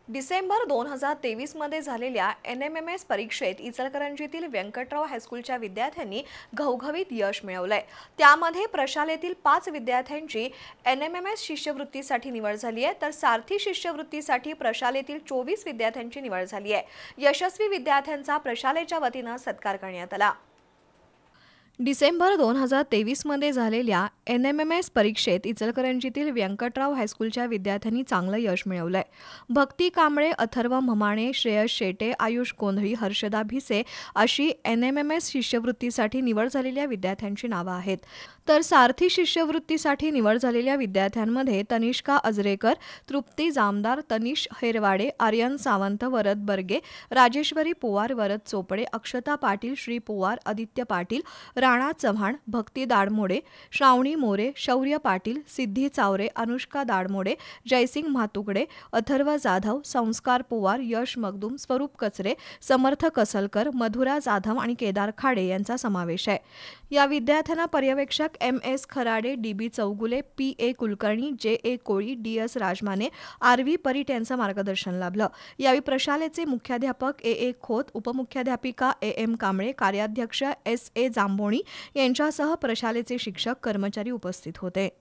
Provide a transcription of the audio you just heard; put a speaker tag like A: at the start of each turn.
A: डिसेंबर 2023 मध्ये झालेल्या NMMS परीक्षेत इचलकरंजीतील व्यंकटराव हायस्कूलच्या विद्यार्थ्यांनी घवघवीत यश मिळवलंय। त्यामध्ये प्रशालेतील 5 विद्यार्थ्यांची NMMS शिष्यवृत्तीसाठी निवड झाली आहे, तर सारथी शिष्यवृत्तीसाठी प्रशालेतील 24 विद्यार्थ्यांची निवड झाली आहे। यशस्वी विद्यार्थ्यांचा प्रशालेच्या वतीने सत्कार करण्यात आला। डिसेंबर 2023 मध्ये झालेल्या NMMS परीक्षेत इचलकरंजीतील व्यंकटराव हायस्कूलच्या विद्यार्थ्यांनी चांगलं यश मिळवलंय। भक्ती कांबळे, अथर्व म्हमाणे, श्रेयस शेटे, आयुष कोंधळी, हर्षदा भिसे अशी NMMS शिष्यवृत्तीसाठी निवड झालेल्या विद्यार्थ्यांची नावं आहेत। तर सारथी शिष्यवृत्तीसाठी निवड झालेल्या विद्यार्थ्यांमध्ये तनिष्का अजरेकर, तृप्ती जामदार, तनिष हेरवाडे, आर्यन सावंत, वरद बर्गे, राजेश्वरी पोवार, वरद चोपडे, अक्षता पाटील, श्री पोवार, आदित्य पाटील, राणा चव्हाण, भक्ती दाडमोडे, श्रावणी मोरे, शौर्य पाटील, सिद्धी चावरे, अनुष्का दाडमोडे, जयसिंग म्हातुकडे, अथर्व जाधव, संस्कार पोवार, यश मगदूम, स्वरूप कचरे, समर्थ कसलकर, मधुरा जाधव आणि केदार खाडे यांचा समावेश आहे। या विद्यार्थ्यांना पर्यवेक्षक MS Kharade, DB Chougule, PA Kulkarni, JA कोळी, DS राजमाने, RV परीट यांचं मार्गदर्शन लाभलं। यावेळी प्रशालेचे मुख्याध्यापक AA खोत, उपमुख्याध्यापिका AM कांबळे, कार्याध्यक्ष SA जांभोणी यांच्यासह प्रशालेचे शिक्षक कर्मचारी उपस्थित होते।